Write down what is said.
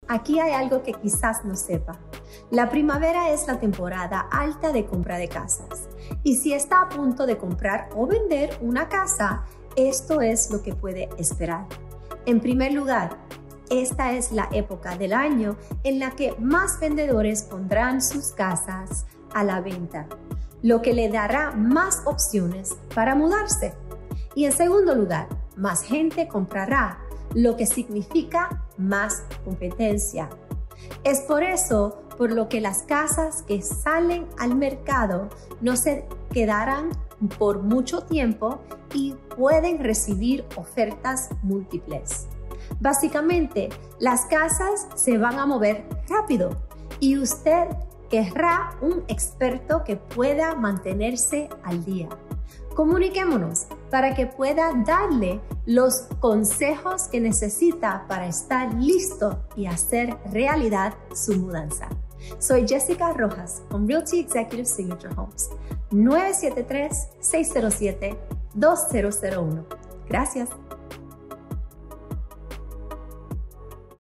Aquí hay algo que quizás no sepa. La primavera es la temporada alta de compra de casas. Y si está a punto de comprar o vender una casa, esto es lo que puede esperar. En primer lugar, esta es la época del año en la que más vendedores pondrán sus casas a la venta, lo que le dará más opciones para mudarse. Y en segundo lugar, más gente comprará, lo que significa más competencia. Es por eso por lo que las casas que salen al mercado no se quedarán por mucho tiempo y pueden recibir ofertas múltiples. Básicamente, las casas se van a mover rápido y usted querrá un experto que pueda mantenerse al día. Comuniquémonos para que pueda darle los consejos que necesita para estar listo y hacer realidad su mudanza. Soy Jessica Rojas con Realty Executive Signature Homes, 973-607-2001. Gracias.